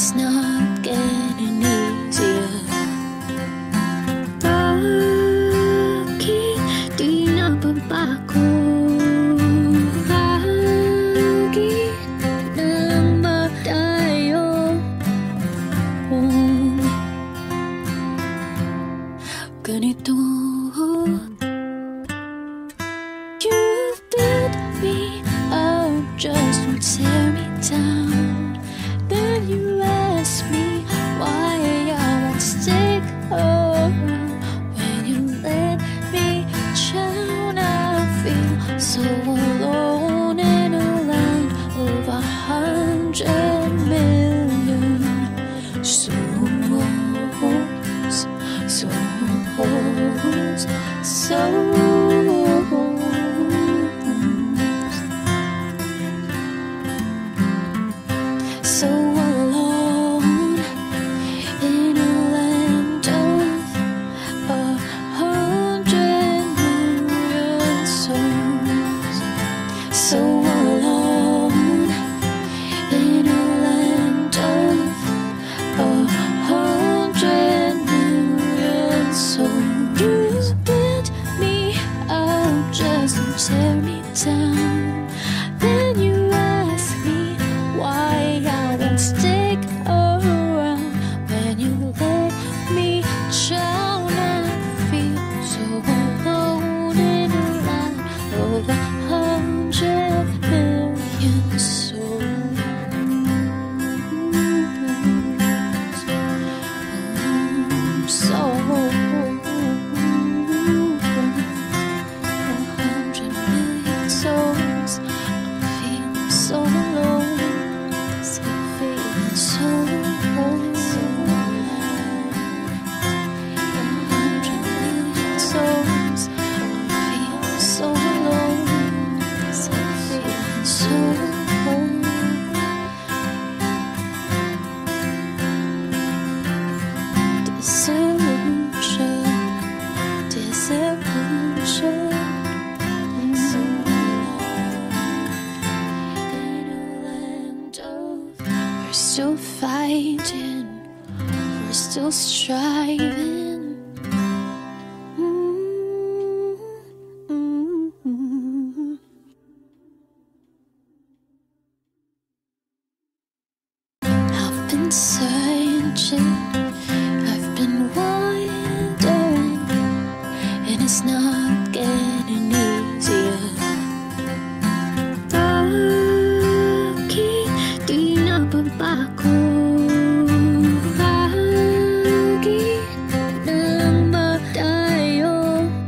it's not getting easier. Bakit di nababago? Bakit na lang ba tayo ganito? You built me up just to tear me down. Then you ask me why I won't stick around. When you let me down, I feel so alone in a land of 100 million souls, souls, souls. So alone in a land of 100 million souls. So alone in a land of 100 million souls. You built me up just to tear me down. Then you ask me why I won't stick around. When you let me down, I feel so alone in a land of 100 million souls. So 100 million souls. I'm feeling so alone. Still feeling so alone. 100 million souls. I'm feeling so alone. Still feeling so alone. Disillusion, disillusion. So in a land of, we're still fighting, we're still striving.